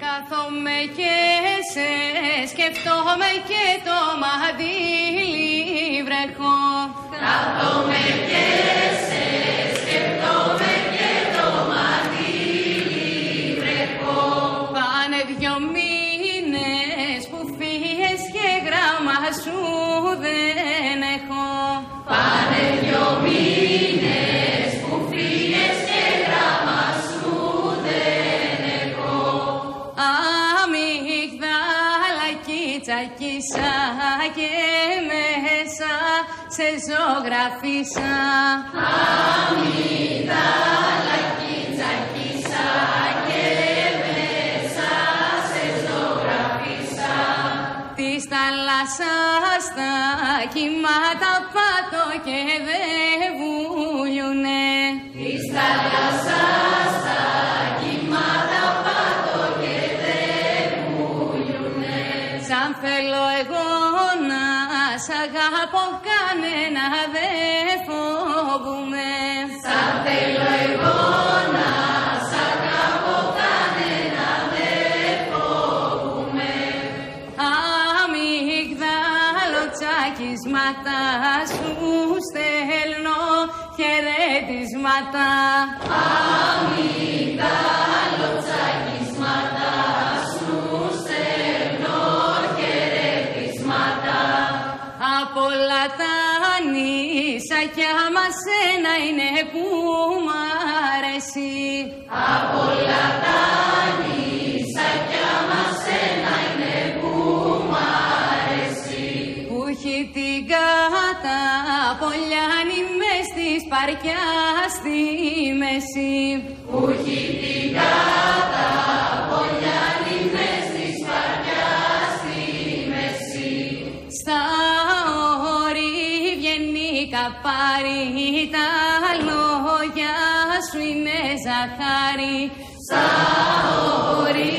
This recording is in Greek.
Κάθομαι και σε σκεφτόμαι και το μαντίλι βρέχω. Κάθομαι και σε σκεφτόμαι και το μαντίλι βρέχω. Πάνε 2 μήνες που φύγες και γράμμα σου δεν έχω. Πάνε 2 μήνες που φύγες και γράμμα σου δεν έχω. Αμυγδαλάκι τσακίσα και μέσα σε ζωγραφίσα. Αμυγδαλάκι τσακίσα και μέσα σε ζωγραφίσα. Της θάλασσας τα κύματα πάτω και δεν βουλιουνε. Της θάλασσας τα κύματα πάτω και δεν βουλιουνε. Σαν θέλω εγώ να σ' αγαπώ κανένα δεν φοβούμαι. Σαν θέλω εγώ να σ' αγαπώ κανένα δεν φοβούμαι. Αμυγδάλο τσακίσματα σου στέλνω χαιρετίσματα. Αμυγδάλο τσακίσματα σου στέλνω χαιρετίσματα. Απ' όλα τα νησάκια μας ένα είναι που μ' αρέσει. Απ' όλα τα νησάκια μας ένα είναι που μ' αρέσει. Που έχει την καταπολιάνη μες στη σπαριά στη μέση. Που έχει την καταπολιάνη μες στη σπαριά στη μέση. Στα όρη βγαίνει καπάρι, τα λόγια σου είναι ζαχάρι. Στα όρη